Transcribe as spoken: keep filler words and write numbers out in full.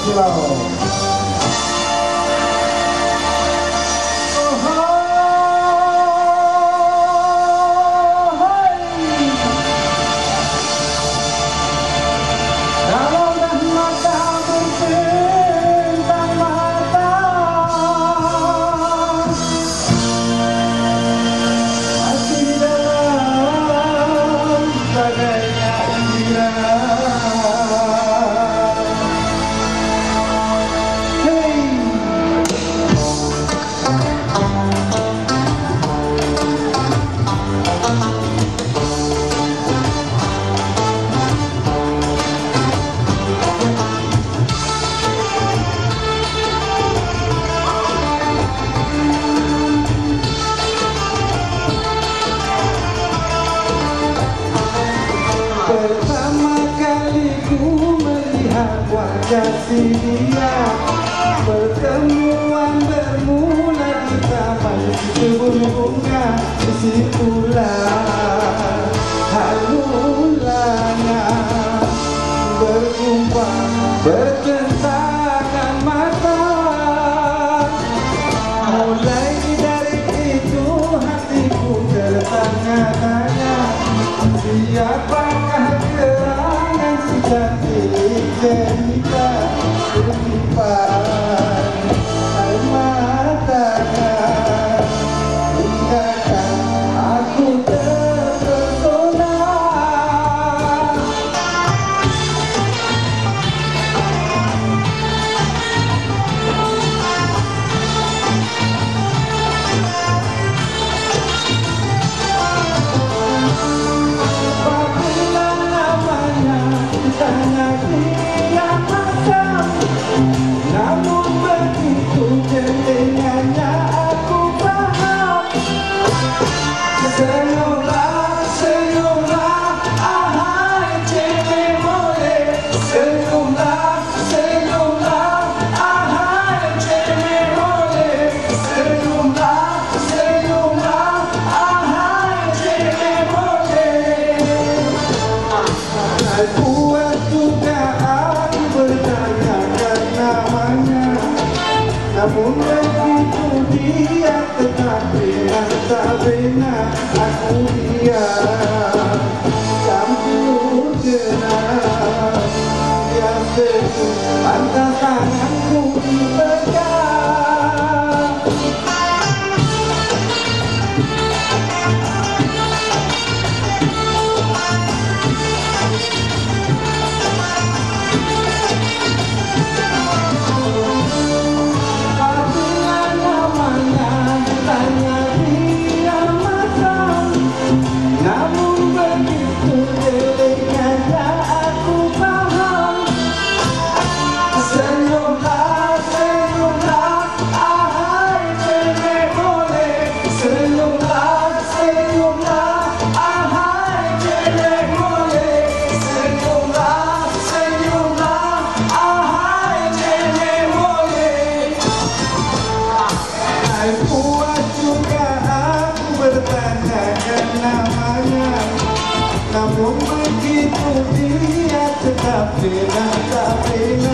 Silau. Pertama kali ku melihat wajah si dia, pertemuan bermula di taman kebun bunga. Disitulah halulanya berjumpa, bertentangan mata. Mulai dari itu hatiku tertanya-tanya, siapakah gerangan sejati cerita kehidupan air matanya. Hinggakan aku terpesona. Namun begitu jelingannya aku paham. Senyumlah, senyumlah, ahai cewek mole. Senyumlah, senyumlah, ahai cewek mole. Senyumlah, senyumlah, ahai cewek mole. Buat juga aku bertanya namanya, namun begitu dia tetap bilang tak benar. Aku diam, campur genap, dia senyum, pantas tanganku dipegang. Namun begitu jelingannya aku paham. Senyumlah, senyumlah, ahai cewek mole. Senyumlah, senyumlah, ahai cewek mole. Senyumlah, senyumlah, ahai cewek mole. Hai buat juga aku bertanyakan namanya, namun begitu dia tetap bilang tak benar.